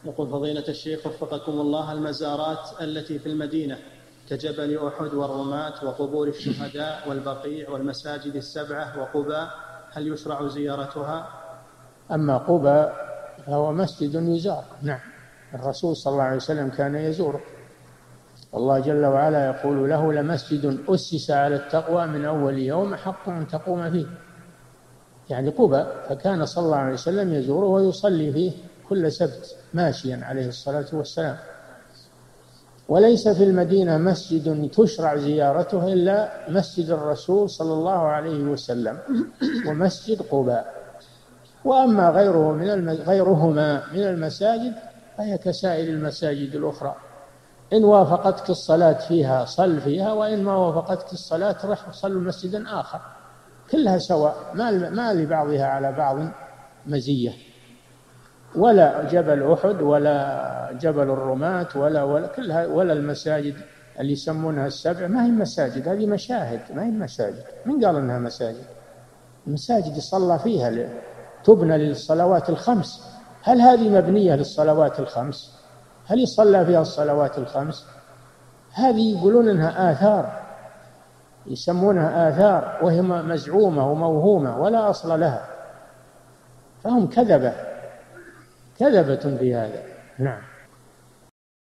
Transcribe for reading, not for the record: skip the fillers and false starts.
يقول فضيلة الشيخ وفقكم الله، المزارات التي في المدينة كجبل أحد والرماة وقبور الشهداء والبقيع والمساجد السبعة وقباء، هل يشرع زيارتها؟ أما قباء فهو مسجد يزار، نعم، الرسول صلى الله عليه وسلم كان يزوره، والله جل وعلا يقول له لمسجد أسس على التقوى من أول يوم حق أن تقوم فيه، يعني قباء، فكان صلى الله عليه وسلم يزوره ويصلي فيه كل سبت ماشيا عليه الصلاة والسلام. وليس في المدينة مسجد تشرع زيارته إلا مسجد الرسول صلى الله عليه وسلم ومسجد قباء، وأما غيرهما من المساجد فهي كسائر المساجد الأخرى، إن وافقتك الصلاة فيها صل فيها، وإن ما وافقتك الصلاة رح صل مسجدا آخر، كلها سواء، ما لبعضها على بعض مزية، ولا جبل أحد ولا جبل الرماة ولا المساجد اللي يسمونها السبع ما هي مساجد، هذه مشاهد ما هي مساجد. من قال إنها مساجد؟ المساجد يصلى فيها، تبنى للصلوات الخمس. هل هذه مبنية للصلوات الخمس؟ هل يصلى فيها الصلوات الخمس؟ هذه يقولون إنها آثار، يسمونها آثار، وهي مزعومة وموهومة ولا أصل لها، فهم كذبة في هذا. نعم.